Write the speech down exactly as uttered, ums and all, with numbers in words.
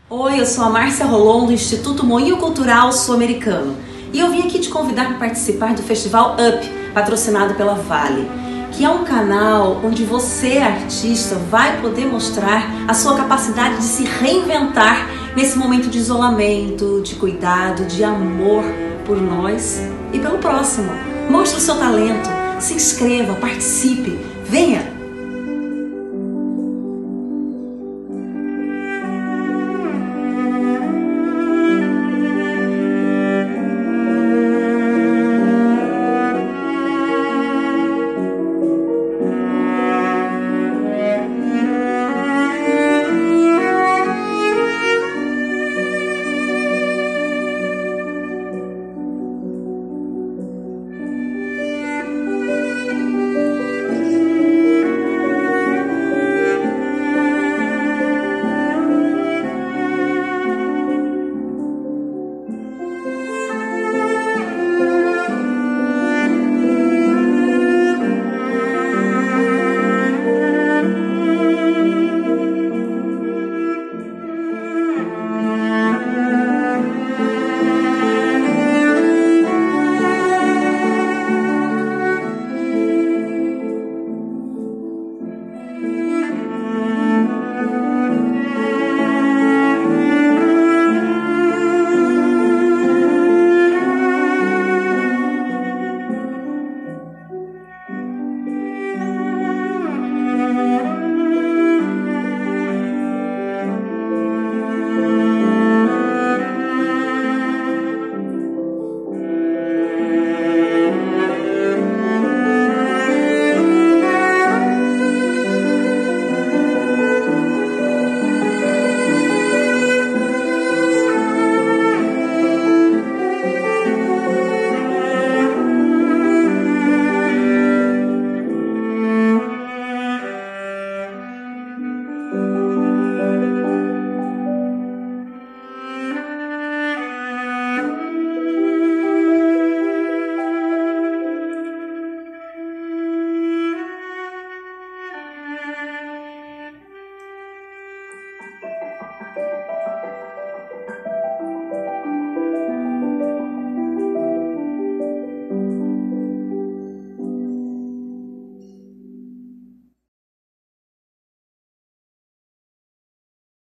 Oi, eu sou a Márcia Rolon do Instituto Moinho Cultural Sul-Americano e eu vim aqui te convidar para participar do Festival Up, patrocinado pela Vale, que é um canal onde você, artista, vai poder mostrar a sua capacidade de se reinventar nesse momento de isolamento, de cuidado, de amor por nós e pelo próximo. Mostre o seu talento, se inscreva, participe, venha!